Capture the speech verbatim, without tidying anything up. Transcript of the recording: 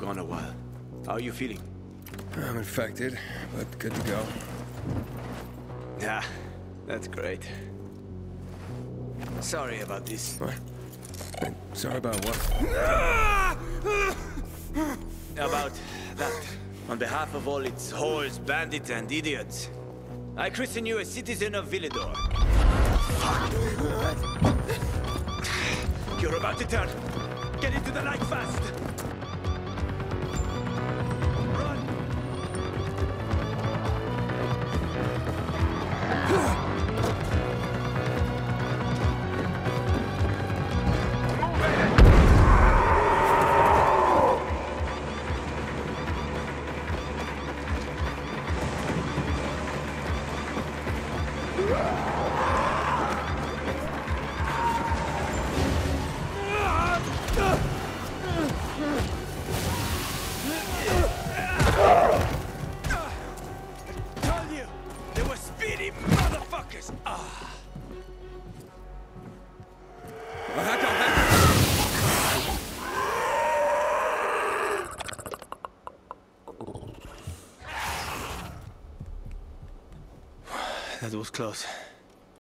gone a while. How are you feeling? I'm infected, but good to go. Yeah, that's great. Sorry about this. What? Hey, sorry about what? About that. On behalf of all its whores, bandits, and idiots, I christen you a citizen of Villedor. Fuck! You're about to turn. Get into the light fast! Run! That was close.